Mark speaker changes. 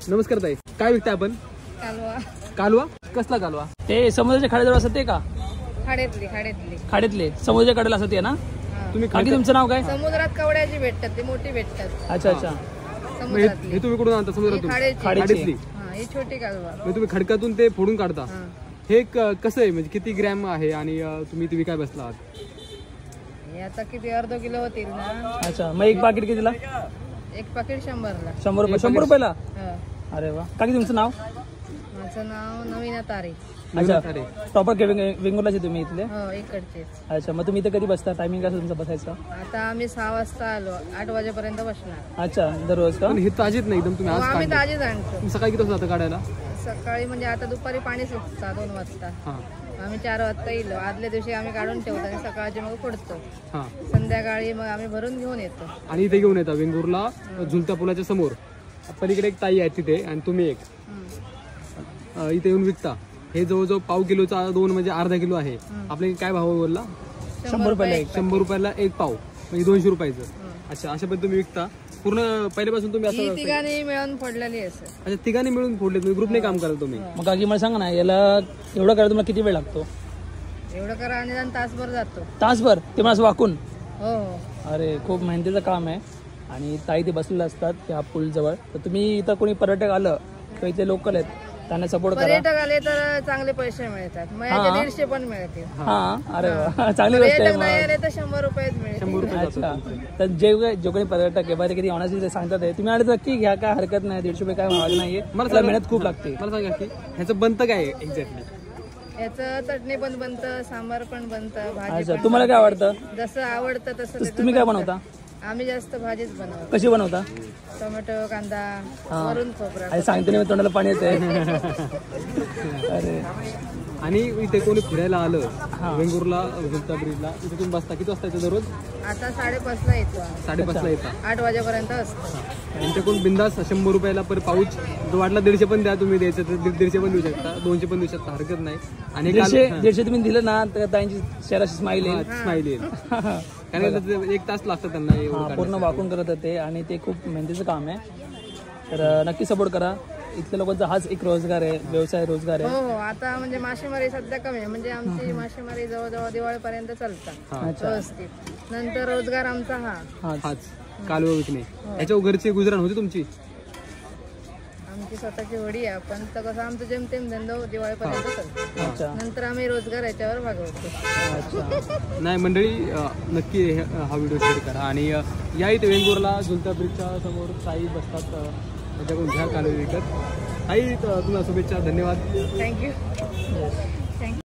Speaker 1: नमस्कार ताई, काय विकताय आपण?
Speaker 2: कालवा.
Speaker 1: कालवा? कसला कालवा?
Speaker 3: ते समुद्राच्या खाडीजवळ असते ते का?
Speaker 2: खाडीतली.
Speaker 3: खाडीतले समुद्राच्या कडेला असते ना?
Speaker 1: तुम्ही
Speaker 3: बाकी तुमचं नाव काय?
Speaker 2: समुद्रात कवड्याची भेटतात, ते मोठी भेटतात.
Speaker 3: अच्छा अच्छा.
Speaker 2: समुद्रातली.
Speaker 1: हे तुम्ही कुठून आणता? समुद्रातून?
Speaker 3: खाडीतली.
Speaker 2: हा, ही छोटी कालवा.
Speaker 1: म्हणजे तुम्ही खडकातून ते फोडून काढता.
Speaker 2: हा.
Speaker 1: हे कसं आहे, म्हणजे किती ग्रॅम आहे आणि तुम्ही ते विकाय बसला आहात?
Speaker 2: हे आता किती अर्धा किलो होतील ना?
Speaker 3: अच्छा, मग एक पाकिट कितीला?
Speaker 2: एक पाकिट 100 ला.
Speaker 3: 100 रुपये. 100 रुपयाला?
Speaker 2: हा.
Speaker 3: अरे वा. काकी तुमचं नाव?
Speaker 2: माझं नाव नवीना तारे.
Speaker 3: अच्छा, प्रॉपर वेंगुर्लाचे तुम्ही इथले?
Speaker 2: हो, इकडचे.
Speaker 3: अच्छा, मग तुम्ही इथे कधी बसता? टायमिंग कसं तुमचं बसायचं?
Speaker 2: आता आम्ही 6 वाजता आलो, 8 वाजेपर्यंत बसणार.
Speaker 3: अच्छा, दररोज का?
Speaker 1: पण हे ताजीच नाही एकदम, तुम्ही आज
Speaker 2: आम्ही
Speaker 1: काढले.
Speaker 2: ताजीच आणतो.
Speaker 1: तुम्ही सकाळी किती वाजता जाता काढायला?
Speaker 2: सकाळी म्हणजे आता दुपारी पाणी सुटतं 2 वाजता.
Speaker 1: हा
Speaker 2: आम्ही 4 वाजता येलो. आदल्या दिवशी आम्ही काढून ठेवतो आणि सकाळचे मग फोडतो.
Speaker 1: हा.
Speaker 2: संध्याकाळी मग आम्ही भरून घेऊन येतो.
Speaker 1: आणि इथे घेऊन येता वेंगुर्ला झुलत्या पुलाच्या समोर. पलीकडे एक ताई आहे तिथे आणि तुम्ही एक इथे येऊन विकता. हे जवळजवळ पाव किलोचा 2 म्हणजे अर्धा किलो आहे. आपले काय भाव बोलला?
Speaker 3: 100 रुपयाला एक.
Speaker 1: 100 रुपयाला एक पाव, म्हणजे 200 रुपयाचं. अच्छा, अशा पद्धतीने तुम्ही विकता. पूर्ण पहिल्यापासून तुम्ही असं?
Speaker 2: तिघांनी मिळून फोडलेली असं.
Speaker 1: अच्छा, तिघांनी मिळून फोडले तुम्ही, ग्रुपने काम कराल तुम्ही?
Speaker 3: मग काकी मला सांगा ना, याला एवढं करायला तुम्हाला किती वेळ लागतो?
Speaker 2: एवढं करा आणि तासभर जातो.
Speaker 3: तासभर? ते मला असं वाकून?
Speaker 2: हो.
Speaker 3: अरे, खूप मेहनतीचं काम आहे. आणि ताई ते बसलेले असतात त्या पूल जवळ. तर तुम्ही इथं कोणी पर्यटक आलं किंवा इथे लोकल आहेत त्यांना सपोर्ट करा.
Speaker 2: पर्यटक आले तर चांगले पैसे मिळतात. मग 150 पण मिळतील.
Speaker 3: हा. अरे वा, चांगली गोष्ट आहे.
Speaker 2: नाही आले तर 100 रुपयेच मिळतील.
Speaker 1: 100 रुपये
Speaker 3: अच्छा, तर जे कोणी पर्यटक आहे बघा, ते किती ऑनेस्टली सांगतात आहे. तुम्ही आले तर नक्की घ्या, काय हरकत नाही. 150 रुपये काय महाग नाहीये. मला मेहनत खूप लागते.
Speaker 1: मला सांगा की ह्याचं बनतं काय एक्झॅक्टली?
Speaker 2: याचं चटणी पण बनतं, सांबार पण बनतं, भाजी
Speaker 3: अच्छा,
Speaker 2: पण.
Speaker 3: तुम्हाला काय आवडतं?
Speaker 2: जसं आवडतं तसं
Speaker 3: तुम्ही काय बनवता?
Speaker 2: आम्ही जास्त भाजीच बनवतो.
Speaker 3: कशी बनवता?
Speaker 2: टोमॅटो, कांदा, वरून खोबरा.
Speaker 3: अरे सांगते नाही, तोंडाला पाणी येते. अरे,
Speaker 1: आणि इथे कोणी फिरायला आलं वेंगुर्ला झुलता ब्रिजला, इथे तुम्ही बसता किती वाजता येतं दररोज?
Speaker 2: आता 5:30ला येतो आम्ही.
Speaker 1: 5:30ला येता.
Speaker 2: 8 वाजेपर्यंत असतो.
Speaker 1: त्यांच्याकडून बिंदास 100 रुपयाला पर पाऊच. जो वाटला 150 पण द्या तुम्ही, द्यायचं तर 150 पण देऊ शकता, 200 पण देऊ शकता, हरकत नाही. आणि
Speaker 3: 150 तुम्ही दिलं ना तर त्यांची शहराची स्माईल येईल.
Speaker 1: स्माईल येईल. कारण 1 तास लागतं त्यांना एवढं
Speaker 3: पूर्ण वाकून करत होते आणि ते खूप मेहनतीचं काम आहे. तर नक्की सपोर्ट करा. इथल्या लोकांचा हाच एक रोजगार आहे, व्यवसाय रोजगार आहे.
Speaker 2: हो. आता म्हणजे मासेमारी सध्या कमी आहे. म्हणजे आमची मासेमारी जवळजवळ दिवाळीपर्यंत चालतात व्यवस्थित. नंतर रोजगार आमचा
Speaker 1: हाच कालवा विकणे. याच्या घरची गुजराण होती तुमची?
Speaker 2: आमची स्वतःची होडी आहे, पण तर कसं आमचं जेमतेम धंदा दिवाळीपर्यंत चालतो. नंतर आम्ही रोजगार याच्यावर भागवतो.
Speaker 1: नाही मंडळी, नक्की हा व्हिडिओ शेअर करा. आणि या इथे वेंगुर्ला झुलत्या ब्रिजच्या समोर ताई बसतात, त्याच्याकडून घ्या कालवा विकत. ताई, तुम्हाला शुभेच्छा, धन्यवाद.
Speaker 2: थँक्यू.